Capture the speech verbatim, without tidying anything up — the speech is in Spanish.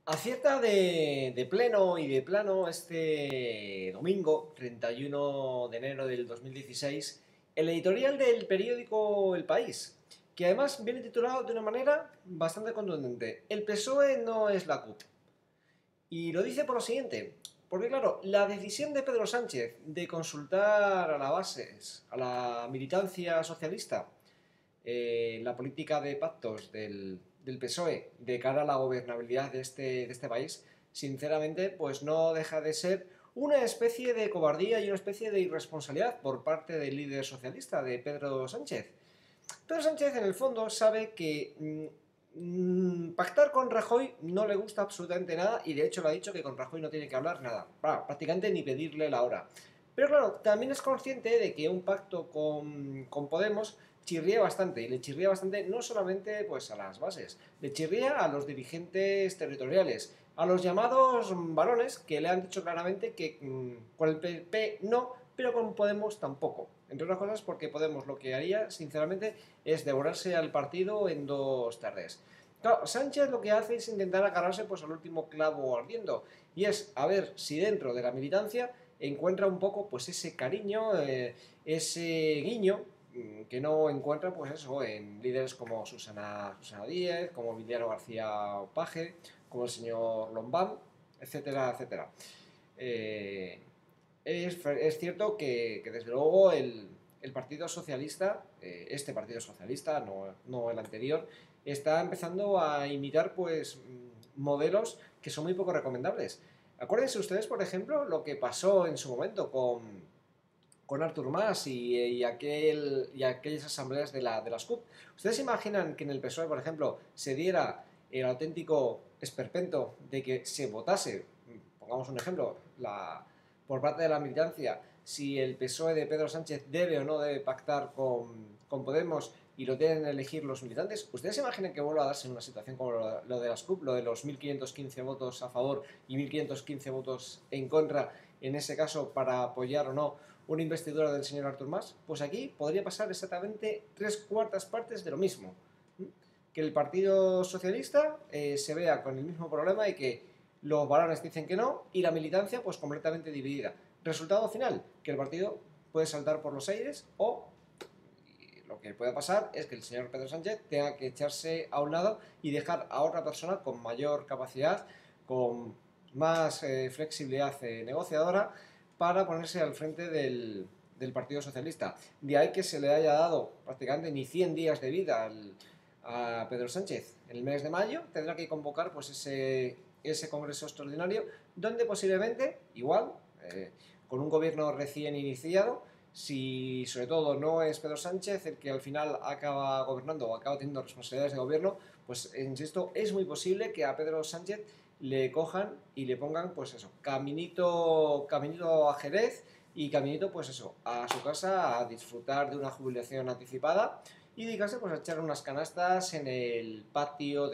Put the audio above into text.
Acierta de, de pleno y de plano este domingo, treinta y uno de enero del dos mil dieciséis, el editorial del periódico El País, que además viene titulado de una manera bastante contundente: El P S O E no es la C U P. Y lo dice por lo siguiente, porque claro, la decisión de Pedro Sánchez de consultar a la base, a la militancia socialista, eh, la política de pactos del, del P S O E de cara a la gobernabilidad de este, de este país, sinceramente, pues no deja de ser una especie de cobardía y una especie de irresponsabilidad por parte del líder socialista, de Pedro Sánchez. Pedro Sánchez, en el fondo, sabe que mmm, pactar con Rajoy no le gusta absolutamente nada, y de hecho le ha dicho que con Rajoy no tiene que hablar nada, bah, prácticamente ni pedirle la hora. Pero claro, también es consciente de que un pacto con, con Podemos chirría bastante, y le chirría bastante no solamente pues a las bases, le chirría a los dirigentes territoriales, a los llamados varones, que le han dicho claramente que mmm, con el P P no, pero con Podemos tampoco. Entre otras cosas porque Podemos lo que haría, sinceramente, es devorarse al partido en dos tardes. Claro, Sánchez lo que hace es intentar agarrarse pues al último clavo ardiendo, y es a ver si dentro de la militancia encuentra un poco pues ese cariño, eh, ese guiño mm, que no encuentra pues eso en líderes como Susana, Susana Díez, como Emiliano García Paje, como el señor Lombán, etcétera, etcétera. Eh, es, es, cierto que, que desde luego el, el Partido Socialista, eh, este Partido Socialista, no, no el anterior, está empezando a imitar pues modelos que son muy poco recomendables. Acuérdense ustedes, por ejemplo, lo que pasó en su momento con, con Artur Mas y, y, aquel, y aquellas asambleas de, la, de las C U P. ¿Ustedes se imaginan que en el P S O E, por ejemplo, se diera el auténtico esperpento de que se votase, pongamos un ejemplo, la, por parte de la militancia, si el P S O E de Pedro Sánchez debe o no debe pactar con, con Podemos, y lo tienen que elegir los militantes? ¿Ustedes se imaginan que vuelva a darse en una situación como lo, lo de las C U P, lo de los mil quinientos quince votos a favor y mil quinientos quince votos en contra, en ese caso para apoyar o no una investidura del señor Artur Mas? Pues aquí podría pasar exactamente tres cuartas partes de lo mismo. Que el Partido Socialista eh, se vea con el mismo problema y que los varones dicen que no y la militancia pues completamente dividida. Resultado final, que el partido puede saltar por los aires, o lo que puede pasar es que el señor Pedro Sánchez tenga que echarse a un lado y dejar a otra persona con mayor capacidad, con más eh, flexibilidad eh, negociadora, para ponerse al frente del, del Partido Socialista. De ahí que se le haya dado prácticamente ni cien días de vida al, a Pedro Sánchez. En el mes de mayo tendrá que convocar pues ese, ese congreso extraordinario, donde posiblemente, igual, eh, con un gobierno recién iniciado, si sobre todo no es Pedro Sánchez el que al final acaba gobernando o acaba teniendo responsabilidades de gobierno, pues insisto, es muy posible que a Pedro Sánchez le cojan y le pongan pues eso, caminito, caminito a Jerez, y caminito pues eso, a su casa a disfrutar de una jubilación anticipada y dedicarse pues a echar unas canastas en el patio de